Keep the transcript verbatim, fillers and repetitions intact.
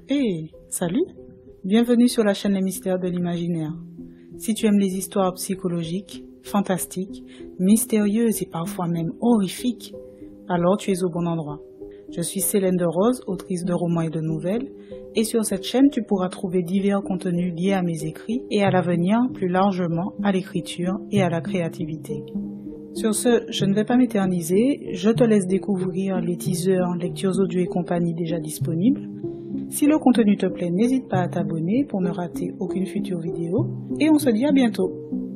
Hey, salut! Bienvenue sur la chaîne Les Mystères de l'Imaginaire. Si tu aimes les histoires psychologiques, fantastiques, mystérieuses et parfois même horrifiques, alors tu es au bon endroit. Je suis Célène de Rose, autrice de romans et de nouvelles, et sur cette chaîne tu pourras trouver divers contenus liés à mes écrits et à l'avenir, plus largement à l'écriture et à la créativité. Sur ce, je ne vais pas m'éterniser, je te laisse découvrir les teasers, lectures audio et compagnie déjà disponibles. Si le contenu te plaît, n'hésite pas à t'abonner pour ne rater aucune future vidéo, et on se dit à bientôt.